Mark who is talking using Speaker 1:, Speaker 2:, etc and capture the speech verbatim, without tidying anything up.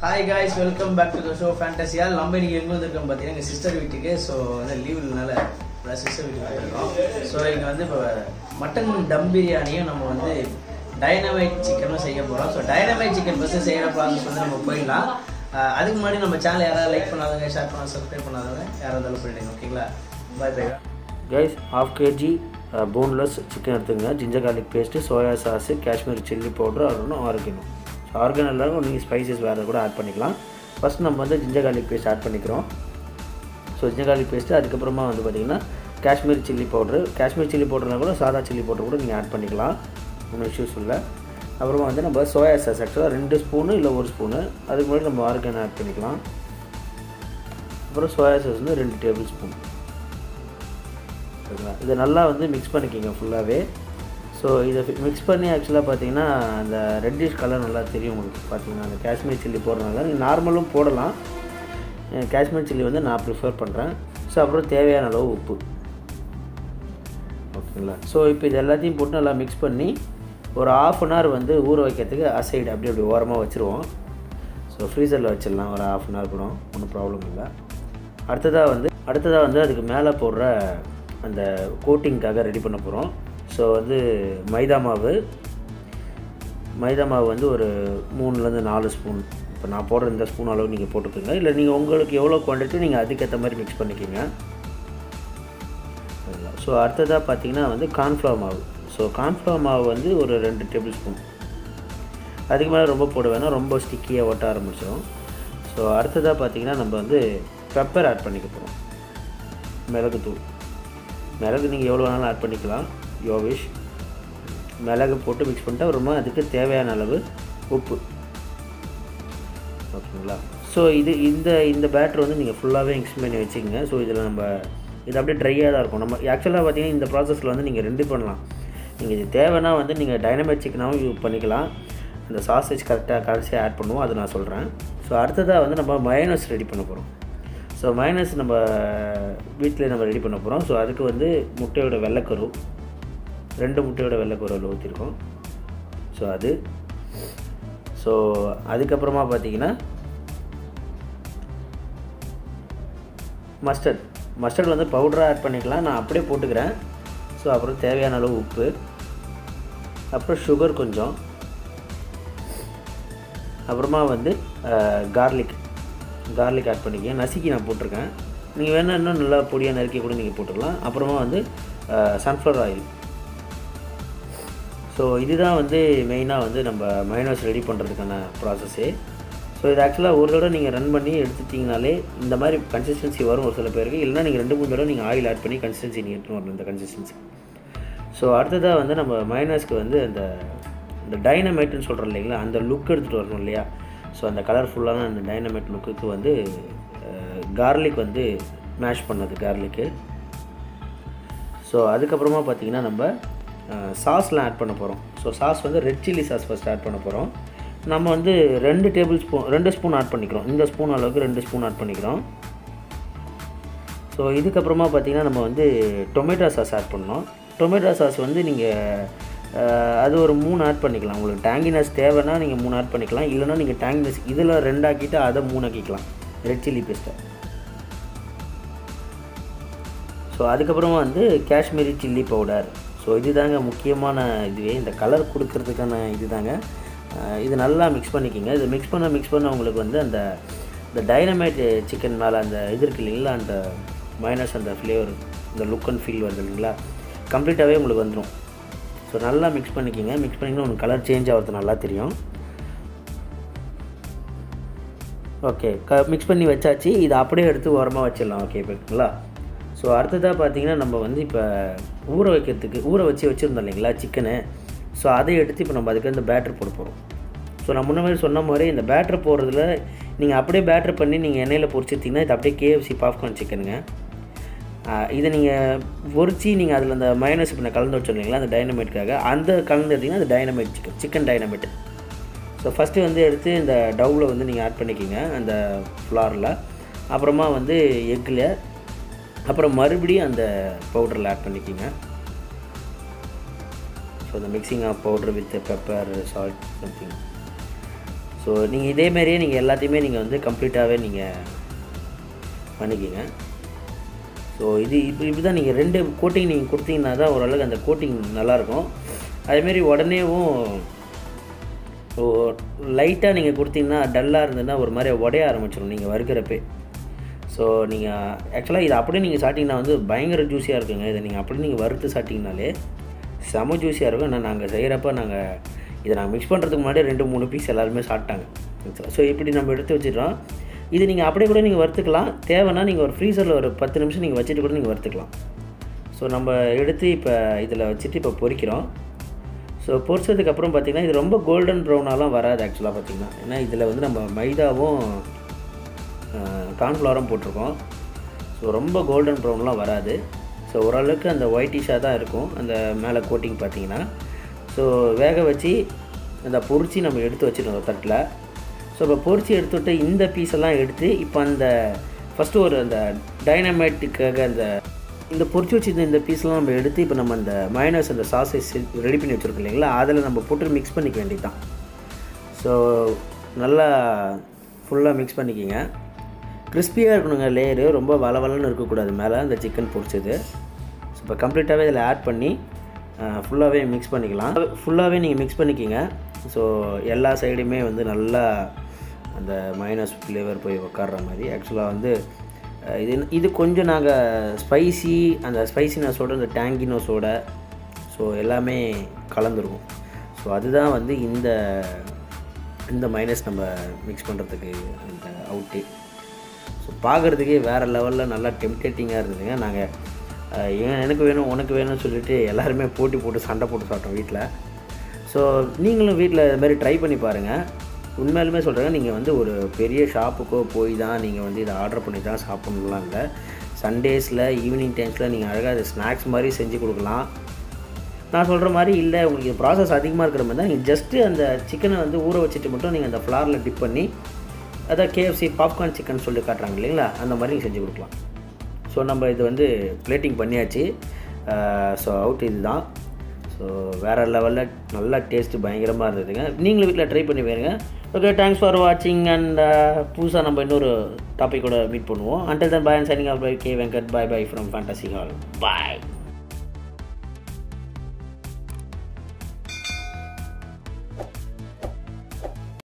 Speaker 1: Hi guys, welcome back to the show Fantasia. நம்ம இன்னைக்கு எங்க வந்திருக்கோம் பாத்தீங்கன்னா எங்க சிஸ்டர் வீட்டுக்கு. சோ வந்து லீவ்னால நம்ம சிஸ்டர் வீட்டுக்கு வந்திருக்கோம். சோ இங்க வந்து இப்ப மட்டன் டம் பிரியாணியும் நம்ம வந்து டைனமைட் சிக்கனும் செய்ய போறோம். சோ டைனமைட் சிக்கன் ஃபர்ஸ்ட் செய்யற ப்ராசஸ் வந்து நம்ம போயிடலாம். அதுக்கு முன்னாடி நம்ம சேனல் யாராவது லைக் பண்ணாதவங்க, ஷேர் பண்ணாதவங்க, சப்ஸ்கிரைப் பண்ணாதவங்க யாராவது பண்ணிடுங்க. ஓகேங்களா? Bye bye
Speaker 2: guys. Half KG boneless chicken எடுத்துங்க. Ginger garlic paste, soya sauce, Kashmir chilli powder, அப்புறம் ஆர்கனோ. ஸோ ஆர்கனோவில் நீங்கள் ஸ்பைசஸ் வேறு கூட ஆட் பண்ணிக்கலாம். ஃபஸ்ட் நம்ம வந்து ஜிஞ்சர் கார்லிக் பேஸ்ட் ஆட் பண்ணிக்கிறோம். ஸோ ஜிஞ்சர் கார்லிக் பேஸ்ட்டு, அதுக்கப்புறமா வந்து பார்த்திங்கன்னா Kashmir chilli powder. Kashmir chilli பவுடர்னா கூட சாதா சில்லி பவுடர் கூட நீங்கள் ஆட் பண்ணிக்கலாம், ஒன்றும் இஷ்யூஸ் இல்லை. அப்புறமா வந்து நம்ம சோயா சாஸ் ஆக்சுவலாக ரெண்டு ஸ்பூனு இல்லை ஒரு ஸ்பூனு, அதுக்கு முன்னாடி நம்ம ஆர்கனோ ஆட் பண்ணிக்கலாம். அப்புறம் சோயா சாஸ் வந்து ரெண்டு டேபிள் ஸ்பூன். ஓகேங்களா? இதை நல்லா வந்து மிக்ஸ் பண்ணிக்கிங்க ஃபுல்லாகவே. ஸோ இதை மிக்ஸ் பண்ணி ஆக்சுவலாக பார்த்தீங்கன்னா அந்த ரெட்டிஷ் கலர் நல்லா தெரியும் உங்களுக்கு. பார்த்தீங்கன்னா அந்த காஷ்மீர் சில்லி போடுறதுனால நீங்கள் நார்மலும் போடலாம். காஷ்மீர் சில்லி வந்து நான் ப்ரிஃபர் பண்ணுறேன். ஸோ அப்புறம் தேவையான அளவு உப்பு. ஓகேங்களா? ஸோ இப்போ இது எல்லாத்தையும் போட்டு நல்லா மிக்ஸ் பண்ணி ஒரு ஆஃப் அன் ஹவர் வந்து ஊற வைக்கிறதுக்கு அசைடு அப்படி அப்படி ஓரமாக வச்சுருவோம். ஸோ ஃப்ரீசரில் வச்சிடலாம் ஒரு ஆஃப் அன் ஹவர் கூட, ஒன்றும் ப்ராப்ளம் இல்லை. அடுத்ததாக வந்து அடுத்ததாக வந்து அதுக்கு மேலே போடுற அந்த கோட்டிங்காக ரெடி பண்ண போகிறோம். ஸோ வந்து மைதா மாவு மைதா மாவு வந்து ஒரு மூணுலேருந்து நாலு ஸ்பூன். இப்போ நான் போடுற இந்த ஸ்பூன் அளவு நீங்கள் போட்டுக்கோங்க. இல்லை நீங்கள் உங்களுக்கு எவ்வளோ குவான்டிட்டி நீங்கள் அதுக்கேற்ற மாதிரி மிக்ஸ் பண்ணிக்கோங்க. ஸோ அடுத்ததாக பார்த்தீங்கன்னா வந்து கார்ன்ஃப்ளவர் மாவு. ஸோ கார்ன்ஃப்ளவர் மாவு வந்து ஒரு ரெண்டு டேபிள் ஸ்பூன். அதுக்கு மேலே ரொம்ப போட வேணாம், ரொம்ப ஸ்டிக்கியாக ஒட்ட ஆரம்பிச்சிடும். ஸோ அடுத்ததாக பார்த்தீங்கன்னா நம்ம வந்து பெப்பர் ஆட் பண்ணிக்க போகிறோம். மிளகுத்தூள். மிளகு நீங்கள் எவ்வளோ வேணாலும் ஆட் பண்ணிக்கலாம், யோவிஷ். மிளகு போட்டு மிக்ஸ் பண்ணிட்டு அப்புறமா அதுக்கு தேவையான அளவு உப்பு. ஓகேங்களா? ஸோ இது இந்த இந்த பேட்டர் வந்து நீங்கள் ஃபுல்லாகவே மிக்ஸ் பண்ணி வச்சுக்கோங்க. ஸோ இதில் நம்ம இது அப்படியே ட்ரையாக தான் இருக்கும். நம்ம ஆக்சுவலாக பார்த்தீங்கன்னா இந்த ப்ராசஸில் வந்து நீங்கள் ரெண்டு பண்ணலாம். நீங்கள் இது தேவைன்னா வந்து நீங்கள் டைனமைட் சிக்கனாகவும் யூஸ் பண்ணிக்கலாம். அந்த சாசேஜ் கரெக்டாக கடைசியாக ஆட் பண்ணுவோம், அது நான் சொல்கிறேன். ஸோ அடுத்ததாக வந்து நம்ம மயோனைஸ் ரெடி பண்ண போகிறோம். ஸோ மயோனைஸ் நம்ம வீட்டில் நம்ம ரெடி பண்ண போகிறோம். ஸோ அதுக்கு வந்து முட்டையோட வெள்ளைக்கரு, ரெண்டு முட்டையோட வெள்ளைக்கருவில் ஊற்றிருக்கோம். ஸோ அது ஸோ அதுக்கப்புறமா பார்த்தீங்கன்னா மஸ்டர்ட் மஸ்டர்ட் வந்து பவுடராக ஆட் பண்ணிக்கலாம், நான் அப்படியே போட்டுக்கிறேன். ஸோ அப்புறம் தேவையான அளவு உப்பு, அப்புறம் சுகர் கொஞ்சம், அப்புறமா வந்து கார்லிக் கார்லிக் ஆட் பண்ணிக்க. நசுக்கி நான் போட்டிருக்கேன். நீங்கள் வேணால் இன்னும் நல்லா பொடியாக நறுக்கி கூட நீங்கள் போட்டுக்கலாம். அப்புறமா வந்து சன்ஃப்ளவர் ஆயில். ஸோ இதுதான் வந்து மெயினாக வந்து நம்ம மயோனைஸ் ரெடி பண்ணுறதுக்கான ப்ராசஸ்ஸே. ஸோ இது ஆக்சுவலாக ஒரு தடவை நீங்கள் ரன் பண்ணி எடுத்துட்டிங்கனாலே இந்த மாதிரி கன்சிஸ்டன்சி வரும் ஒரு சில பேருக்கு. இல்லைனா நீங்கள் ரெண்டு மூணு தடவை நீங்கள் ஆயில் ஆட் பண்ணி கன்சிஸ்டன்சி நீங்கள் எடுத்துன்னு வரணும், இந்த கன்சிஸ்டன்சி. ஸோ அடுத்ததாக வந்து நம்ம மயோனைஸ்க்கு வந்து அந்த இந்த டைனமைட்டுன்னு சொல்கிறோம் இல்லைங்களா, அந்த லுக் எடுத்துகிட்டு வரணும் இல்லையா. ஸோ அந்த கலர்ஃபுல்லான அந்த டைனமைட் லுக்குக்கு வந்து கார்லிக் வந்து மேஷ் பண்ணது கார்லிக்கு. ஸோ அதுக்கப்புறமா பார்த்திங்கன்னா நம்ம சாஸ்லாம் ஆட் பண்ண போகிறோம். ஸோ சாஸ் வந்து red chilli sauce first add பண்ண போகிறோம். நம்ம வந்து ரெண்டு டேபிள் ஸ்பூன் ரெண்டு ஸ்பூன் ஆட் பண்ணிக்கிறோம். இந்த ஸ்பூன் அளவுக்கு ரெண்டு ஸ்பூன் ஆட் பண்ணிக்கிறோம். ஸோ இதுக்கப்புறமா பார்த்திங்கன்னா நம்ம வந்து டொமேட்டோ சாஸ் ஆட் பண்ணோம். டொமேட்டோ சாஸ் வந்து நீங்கள் அது ஒரு மூணு ஆட் பண்ணிக்கலாம். உங்களுக்கு டேங்கினஸ் தேவைன்னா நீங்கள் மூணு ஆட் பண்ணிக்கலாம். இல்லைனா நீங்கள் டேங்கினஸ் இதில் ரெண்டாக்கிட்டு அதை மூணு ஆக்கிக்கலாம், ரெட் சில்லி பேஸ்ட்டை. ஸோ அதுக்கப்புறமா வந்து காஷ்மீரி சில்லி பவுடர். ஸோ இது தாங்க முக்கியமான இதுவே, இந்த கலர் கொடுக்கறதுக்கான இது தாங்க. இது நல்லா மிக்ஸ் பண்ணிக்கிங்க. இது மிக்ஸ் பண்ண மிக்ஸ் பண்ண உங்களுக்கு வந்து அந்த இந்த டைனமைட் சிக்கன் மேலே அந்த இது இருக்குது இல்லைங்களா, அந்த மைனஸ் அந்த ஃப்ளேவர், இந்த லுக் அண்ட் ஃபீல் வருது இல்லைங்களா, கம்ப்ளீட்டாகவே உங்களுக்கு வந்துடும். ஸோ நல்லா மிக்ஸ் பண்ணிக்கிங்க. மிக்ஸ் பண்ணிங்கன்னா உங்களுக்கு கலர் சேஞ்ச் ஆகிறது நல்லா தெரியும். ஓகே, க மிக்ஸ் பண்ணி வச்சாச்சு. இதை அப்படியே எடுத்து ஓரமாக வச்சிடலாம். ஓகே ஓகேங்களா? ஸோ அடுத்ததாக பார்த்தீங்கன்னா நம்ம வந்து இப்போ ஊற வைக்கிறதுக்கு ஊற வச்சு வச்சுருந்தோம் இல்லைங்களா சிக்கனு. ஸோ அதை எடுத்து இப்போ நம்ம அதுக்கு வந்து பேட்டர் போட போகிறோம். ஸோ நான் முன்ன மாதிரி சொன்ன மாதிரி இந்த பேட்டர் போடுறதுல நீங்கள் அப்படியே பேட்டர் பண்ணி நீங்கள் எண்ணெயில் பொரிச்சிட்டிங்கன்னா இது அப்படியே கேஎஃப்சி பாப்கார்ன் சிக்கனுங்க. இதை நீங்கள் பொரிச்சு நீங்கள் அதில் அந்த மயோனைஸ் இப்போ நான் கலந்து வச்சோம் இல்லைங்களா அந்த டைனமைட்டுக்காக, அந்த கலந்து எடுத்திங்கன்னா அது dynamite chicken chicken dynamite. So first வந்து எடுத்து இந்த டவ்வில் வந்து நீங்கள் ஆட் பண்ணிக்கிங்க அந்த ஃப்ளாரில். அப்புறமா வந்து எக்கில், அப்புறம் மறுபடியும் அந்த பவுடரில் ஆட் பண்ணிக்கிங்க. So the mixing of powder with the pepper, salt, something. So நீங்கள் இதேமாரியே நீங்கள் எல்லாத்தையுமே நீங்கள் வந்து கம்ப்ளீட்டாகவே நீங்கள் பண்ணிக்கிங்க. ஸோ இது இப்போ இப்படி தான் நீங்கள் ரெண்டு கோட்டிங் நீங்கள் கொடுத்தீங்கன்னா தான் ஓரளவுக்கு அந்த கோட்டிங் நல்லாயிருக்கும். அதேமாரி உடனேவும் லைட்டாக நீங்கள் கொடுத்தீங்கன்னா டல்லாக இருந்ததுன்னா ஒரு மாதிரி உடைய ஆரம்பிச்சிடும் நீங்கள் வறுக்கிறப்பே. ஸோ நீங்கள் ஆக்சுவலாக இதை அப்படியே நீங்கள் சாப்பிட்டிங்கன்னா வந்து பயங்கர ஜூஸியாக இருக்குங்க. இதை நீங்கள் அப்படியே நீங்கள் வறுத்து சாப்பிட்டிங்கனாலே செம ஜூஸியாக இருக்கும். ஆனால் நாங்கள் செய்கிறப்ப நாங்கள் இதை நாங்கள் மிக்ஸ் பண்ணுறதுக்கு முன்னாடி ரெண்டு மூணு பீஸ் எல்லாருமே சாப்பிட்டாங்க. ஸோ இப்படி நம்ம எடுத்து வச்சிடறோம். இது நீங்கள் அப்படியே கூட நீங்கள் வறுத்துக்கலாம். தேவைன்னா நீங்கள் ஒரு ஃப்ரீசரில் ஒரு பத்து நிமிஷம் நீங்கள் வச்சுட்டு கூட நீங்கள் வறுத்துக்கலாம். ஸோ நம்ம எடுத்து இப்போ இதில் வச்சுட்டு இப்போ பொரிக்கிறோம். ஸோ பொரிச்சதுக்கப்புறம் பார்த்திங்கன்னா இது ரொம்ப கோல்டன் ப்ரௌனாலாம் வராது ஆக்சுவலாக பார்த்திங்கன்னா. ஏன்னா இதில் வந்து நம்ம மைதாவும் கார்ன்ஃப்ளவரும் போட்டிருக்கோம். ஸோ ரொம்ப கோல்டன் ப்ரௌன்லாம் வராது. ஸோ ஓரளவுக்கு அந்த ஒயிட்டிஷாக தான் இருக்கும் அந்த மேலே கோட்டிங் பார்த்திங்கன்னா. ஸோ வேக வச்சு அந்த பொரிச்சி நம்ம எடுத்து வச்சுருந்தோம் தட்டில். ஸோ இப்போ பொரிச்சி எடுத்துவிட்டு இந்த பீஸெல்லாம் எடுத்து இப்போ அந்த ஃபஸ்ட்டு ஒரு அந்த டைனமைட்டுக்காக அந்த இந்த பொரிச்சு வச்சுருந்த இந்த பீஸ்லாம் நம்ம எடுத்து இப்போ நம்ம அந்த மயோனைஸ் அந்த சாஸை ரெடி பண்ணி வச்சுருக்கோம் இல்லைங்களா, அதில் நம்ம போட்டு மிக்ஸ் பண்ணிக்க வேண்டியது தான். ஸோ நல்லா ஃபுல்லாக மிக்ஸ் பண்ணிக்கிங்க. கிறிஸ்பியாக இருக்கணுங்க லேயரு, ரொம்ப வளவலன்னு இருக்கக்கூடாது மேலே அந்த சிக்கன் பொரிச்சது. ஸோ இப்போ கம்ப்ளீட்டாகவே இதில் ஆட் பண்ணி ஃபுல்லாகவே மிக்ஸ் பண்ணிக்கலாம். ஃபுல்லாகவே நீங்கள் மிக்ஸ் பண்ணிக்கிங்க. ஸோ எல்லா சைடுமே வந்து நல்லா அந்த மயோனைஸ் ஃப்ளேவர் போய் உட்கார்ற மாதிரி. ஆக்சுவலாக வந்து இது இது கொஞ்சம் நாங்கள் ஸ்பைசி அந்த ஸ்பைசினஸோட அந்த டேங்கினஸோட ஸோ எல்லாமே கலந்துருக்கும். ஸோ அதுதான் வந்து இந்த இந்த மயோனைஸ் நம்ம மிக்ஸ் பண்ணுறதுக்கு அந்த அவுட்டே. ஸோ பார்க்குறதுக்கே வேறு லெவலில் நல்லா டெம்டேட்டிங்காக இருந்ததுங்க. நாங்கள் ஏன் எனக்கு வேணும் உனக்கு வேணும்னு சொல்லிட்டு எல்லாருமே போட்டி போட்டு சண்டை போட்டு சாப்பிட்டோம் வீட்டில். ஸோ நீங்களும் வீட்டில் இது மாதிரி ட்ரை பண்ணி பாருங்கள். உண்மையிலுமே சொல்கிறேங்க, நீங்கள் வந்து ஒரு பெரிய ஷாப்புக்கோ போய் தான் நீங்கள் வந்து இதை ஆர்டர் பண்ணி தான் சாப்பிட்ணுலாம் இல்லை. சண்டேஸில் ஈவினிங் டைம்ஸில் நீங்கள் அழகாக அதை ஸ்நாக்ஸ் மாதிரி செஞ்சு கொடுக்கலாம். நான் சொல்கிற மாதிரி இல்லை உங்களுக்கு ப்ராசஸ் அதிகமாக இருக்கிற மாதிரி தான் நீங்கள் ஜஸ்ட்டு அந்த சிக்கனை வந்து ஊற வச்சுட்டு மட்டும் நீங்கள் அந்த ஃப்ளாரில் டிப் பண்ணி அதான் கேஎஃப்சி பாப்கார்ன் சிக்கன் சொல்லி காட்டுறாங்க இல்லைங்களா, அந்த மாதிரி நீங்கள் செஞ்சு கொடுக்கலாம். ஸோ நம்ம இது வந்து பிளேட்டிங் பண்ணியாச்சு. ஸோ அவுட் இது தான். ஸோ வேறு லெவலில் நல்லா டேஸ்ட்டு பயங்கரமாக இருந்ததுங்க. நீங்களும் வீட்டில் ட்ரை பண்ணி பாருங்க. ஓகே, தேங்க்ஸ் ஃபார் வாட்சிங். அண்ட் புதுசாக நம்ம இன்னொரு டாப்பிக்கோட மீட் பண்ணுவோம். Until then bye and signing off by K Venkat. Bye bye from Fantasy Hall. Bye.